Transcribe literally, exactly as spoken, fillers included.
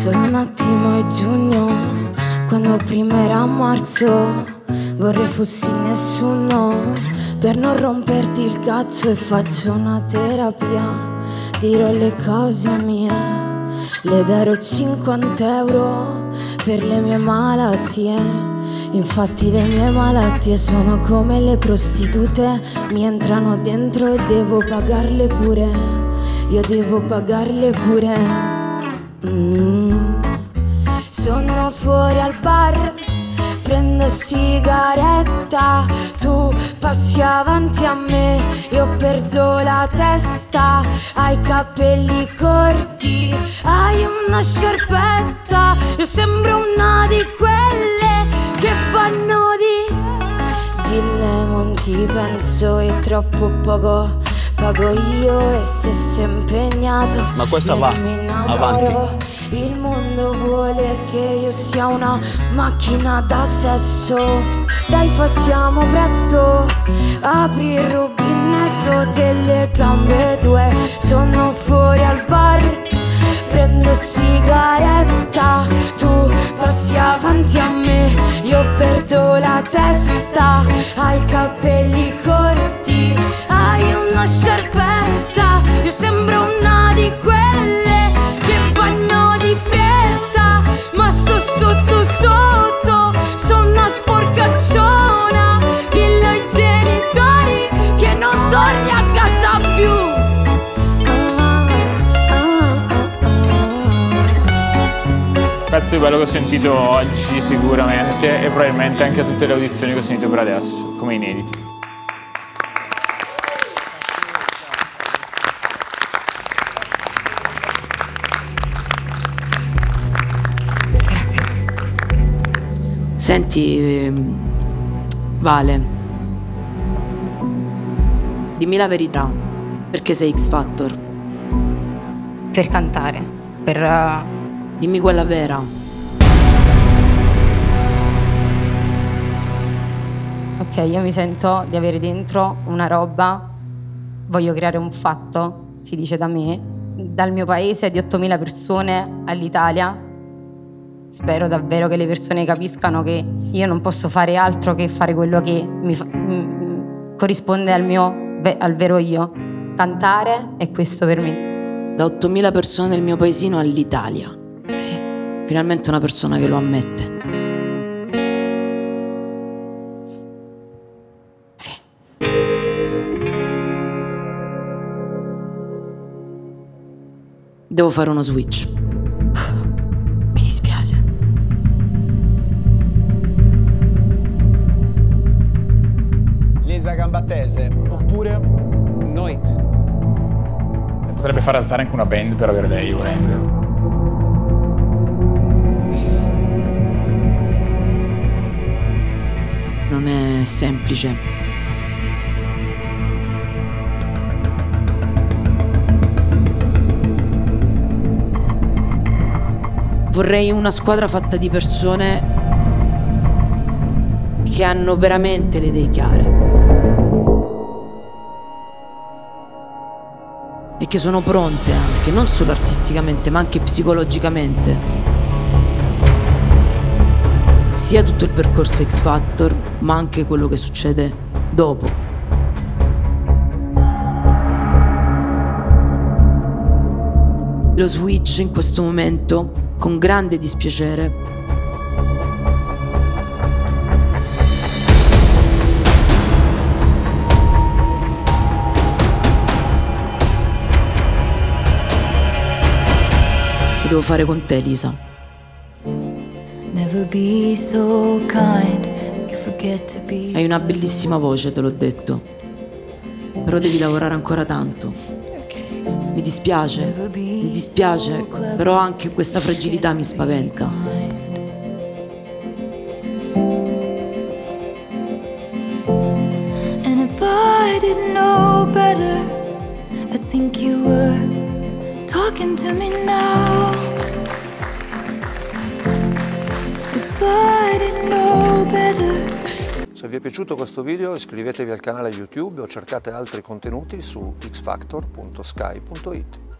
Solo un attimo è giugno, quando prima era marzo. Vorrei fossi nessuno per non romperti il cazzo, e faccio una terapia. Dirò le cose mie, le darò cinquanta euro per le mie malattie. Infatti le mie malattie sono come le prostitute, mi entrano dentro e devo pagarle pure. Io devo pagarle pure. mm. Sono fuori al bar, prendo sigaretta, tu passi avanti a me, io perdo la testa. Hai capelli corti, hai una sciarpetta, io sembro una di quelle che fanno di Gil Lemon. Ti penso è troppo poco, pago io e se sei impegnato. Ma questa va avanti. Il mondo vuole che io sia una macchina da sesso. Dai, facciamo presto, apri il rubinetto delle gambe tue. Sono fuori al bar, prendo sigaretta, tu passi avanti a me, io perdo la testa. Hai capelli corti, hai una sciarpetta, io sembro una di quelle che vanno di fretta, ma so sotto sotto, sono una sporcacciona. Dillo ai genitori che non torni a casa più. Il pezzo più bello che ho sentito oggi sicuramente, e probabilmente anche a tutte le audizioni che ho sentito per adesso, come inediti. Senti, Vale, dimmi la verità, perché sei X Factor? Per cantare, per... Uh... Dimmi quella vera. Ok, io mi sento di avere dentro una roba, voglio creare un fatto, si dice da me, dal mio paese di ottomila persone all'Italia. Spero davvero che le persone capiscano che io non posso fare altro che fare quello che mi, fa, mi corrisponde al mio, al vero io. Cantare è questo per me. Da ottomila persone del mio paesino all'Italia. Sì. Finalmente una persona che lo ammette. Sì. Devo fare uno switch. Mi dispiace. Lisa Gambattese oppure Noit. Potrebbe far alzare anche una band per avere lei, volendo. Non è semplice. Vorrei una squadra fatta di persone che hanno veramente le idee chiare e che sono pronte anche, non solo artisticamente ma anche psicologicamente, sia tutto il percorso X Factor ma anche quello che succede dopo. Lo switch in questo momento, con grande dispiacere, lo devo fare con te, Lisa. Hai una bellissima voce, te l'ho detto, però devi lavorare ancora tanto. Mi dispiace, mi dispiace, però anche questa fragilità mi spaventa. And if I didn't know better, I think you were talking to me now. If I didn't know better. Se vi è piaciuto questo video iscrivetevi al canale YouTube o cercate altri contenuti su x factor punto sky punto it.